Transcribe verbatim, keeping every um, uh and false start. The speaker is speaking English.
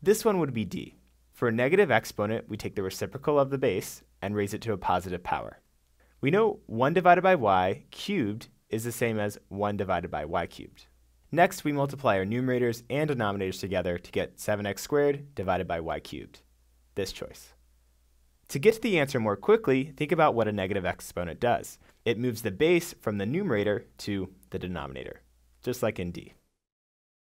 This one would be D. For a negative exponent, we take the reciprocal of the base and raise it to a positive power. We know one divided by y cubed is the same as one divided by y cubed. Next, we multiply our numerators and denominators together to get seven x squared divided by y cubed. This choice. To get to the answer more quickly, think about what a negative exponent does. It moves the base from the numerator to the denominator, just like in D.